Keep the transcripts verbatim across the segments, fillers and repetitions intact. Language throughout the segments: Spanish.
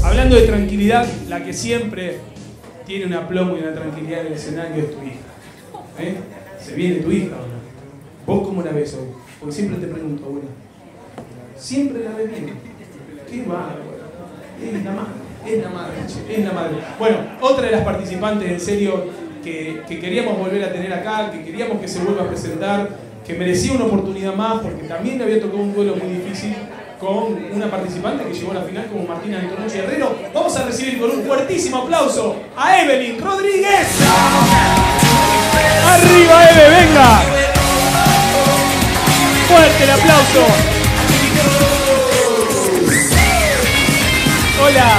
Hablando de tranquilidad, la que siempre tiene un aplomo y una tranquilidad en el escenario es tu hija. ¿Eh? ¿Se viene tu hija o no? ¿Vos cómo la ves hoy? Porque siempre te pregunto, abuela. Siempre la ves bien. Qué bárbaro. Es la madre, es la madre, che, es la madre. Bueno, otra de las participantes, en serio, que, que queríamos volver a tener acá, que queríamos que se vuelva a presentar, que merecía una oportunidad más, porque también le había tocado un duelo muy difícil con una participante que llegó a la final como Martina Antonio Herrero. Vamos a recibir con un fuertísimo aplauso a Evelyn Rodríguez. ¡Arriba, Eve, venga! ¡Fuerte el aplauso! Hola.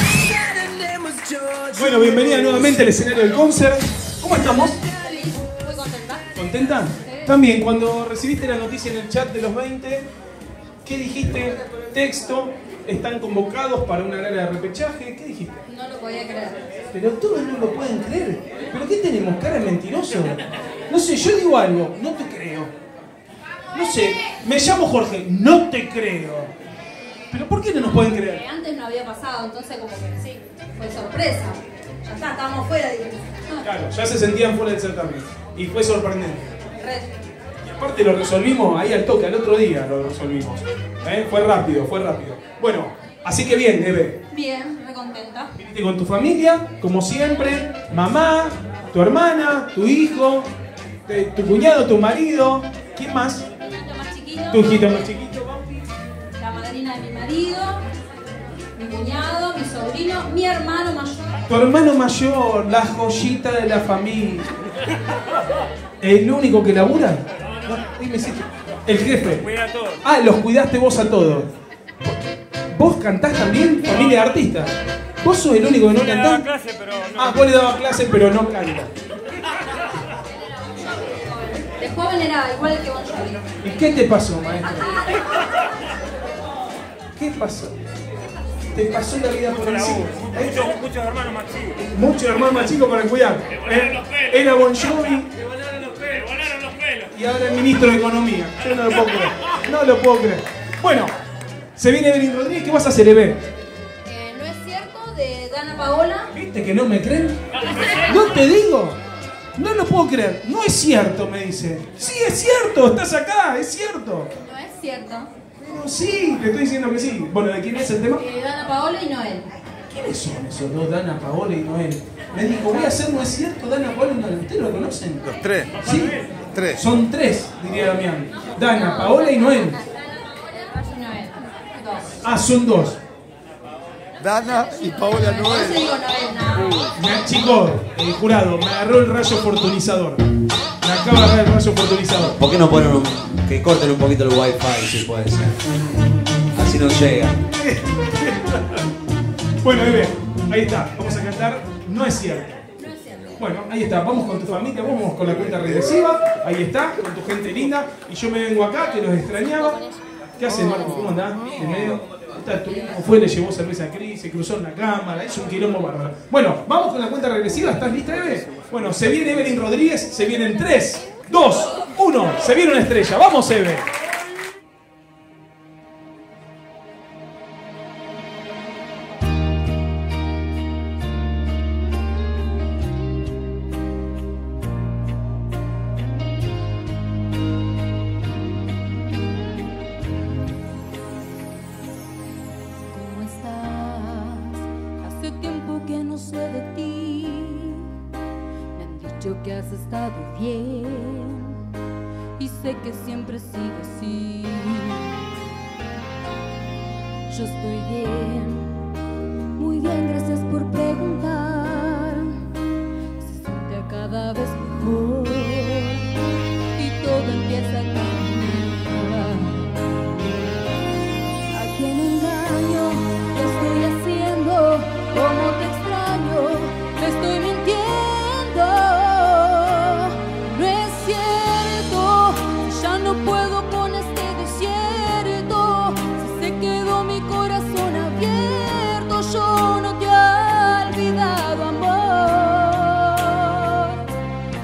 Bueno, bienvenida nuevamente al escenario del concert. ¿Cómo estamos? Feliz, muy contenta. ¿Contenta? También, cuando recibiste la noticia en el chat de los veinte, ¿qué dijiste? Texto, están convocados para una gala de repechaje. ¿Qué dijiste? No lo podía creer. Pero todos no lo pueden creer. ¿Pero qué tenemos? ¿Cara de mentiroso? No sé, yo digo algo, no te creo. No sé, me llamo Jorge, no te creo. ¿Pero por qué no nos pueden creer? Porque antes no había pasado, entonces como que sí, fue sorpresa. Ya está, estábamos fuera, digamos. Claro, ya se sentían fuera del certamen. Y fue sorprendente. Red. Y aparte lo resolvimos ahí al toque, al otro día lo resolvimos. ¿Eh? Fue rápido, fue rápido. Bueno, así que bien, Eve. Bien, muy contenta. Viniste con tu familia, como siempre. Mamá, tu hermana, tu hijo, te- tu cuñado, tu marido. ¿Quién más? Mi hijito más chiquito. Tu hijito más chiquito. La madrina de mi marido. Mi cuñado, mi sobrino, mi hermano mayor. Tu hermano mayor, la joyita de la familia. ¿El único que labura? No, dime si... El jefe. Cuida a todos. Ah, los cuidaste vos a todos. ¿Vos cantás también? Familia de artistas. ¿Vos sos el único que no Yo le daba cantás? clase, pero no. Ah, vos le dabas clase, pero no canta. De joven era igual que Bon Jovi. ¿Y qué te pasó, maestro? ¿Qué pasó? Te pasó la vida por encima. Muchos, muchos hermanos más chicos. Muchos hermanos más chicos para cuidar. Eh, Era Bon Jovi Me volaron los pelos. Me volaron los pelos. y ahora es ministro de Economía. Yo no lo puedo creer. No lo puedo creer. Bueno, se viene Evelyn Rodríguez. ¿Qué vas a hacer, Eve? Eh, ¿No es cierto? De Dana Paola. ¿Viste que no me creen? ¿No te digo? No lo puedo creer. No es cierto, me dice. Sí, es cierto. Estás acá. Es cierto. No es cierto. Pero sí, te estoy diciendo que sí. Bueno, ¿de quién es el tema? De Dana Paola y Noel. ¿Quiénes son esos dos? Dana Paola y Noel. Me dijo, voy a hacer, ¿no es cierto? Dana Paola y Noel. ¿Ustedes lo conocen? Los tres. ¿Sí? Tres. Son tres, diría Damián. Dana, Paola y Noel. Rayo y Noel. Dos. Ah, son dos. Dana y Paola Yo Noel. digo Noel, nada más. Me, chicos, el jurado, me agarró el rayo oportunizador. Me acaba de agarrar el rayo oportunizador. ¿Por qué no ponen un, que corten un poquito el wifi si puede ser? Así nos llega. Bueno, bebé, ahí está. Vamos a cantar No es cierto. No es cierto. Bueno, ahí está. Vamos con tu familia, vamos con la cuenta regresiva. Ahí está, con tu gente linda. Y yo me vengo acá, que los extrañaba. ¿Qué haces, Marco? ¿Cómo andás? En medio. Está, tu hijo fue, le llevó cerveza a Cris, se cruzó en la cámara, es un quilombo bárbaro. Bueno, vamos con la cuenta regresiva. ¿Estás lista, Eve? Bueno, se viene Evelyn Rodríguez, se vienen tres, dos, uno. Se viene una estrella. ¡Vamos, Eve! ¿Cómo estás? Hace tiempo que no sé de ti. Me han dicho que has estado bien y sé que siempre sigue así. Yo estoy bien, muy bien, gracias por preguntar. Se siente cada vez mejor y todo empieza a cambiar. ¿A quién engaño? ¿Qué estoy haciendo? ¿Cómo te extraño? ¿Me estoy mintiendo? No es cierto, ya no puedo con este desierto. Si se quedó mi corazón abierto, yo no te he olvidado, amor.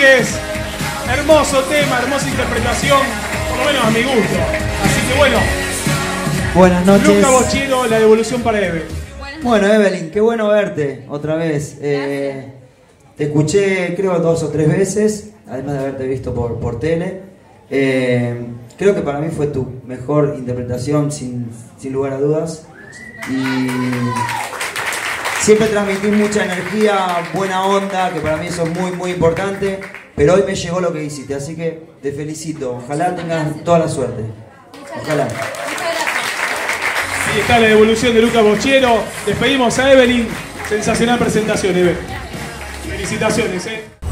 Rodríguez. Hermoso tema, hermosa interpretación, por lo menos a mi gusto. Así que bueno. Buenas noches. Luca Bocchero, la devolución para Eve. Bueno, Evelyn, qué bueno verte otra vez. Eh, te escuché creo dos o tres veces, además de haberte visto por, por tele. Eh, creo que para mí fue tu mejor interpretación, sin, sin lugar a dudas. Y siempre transmitís mucha energía, buena onda, que para mí eso es muy, muy importante. Pero hoy me llegó lo que hiciste, así que te felicito. Ojalá tengas toda la suerte. Ojalá. Ahí está la devolución de Luca Bocchero. Despedimos a Evelyn. Sensacional presentación, Eve. Felicitaciones, eh.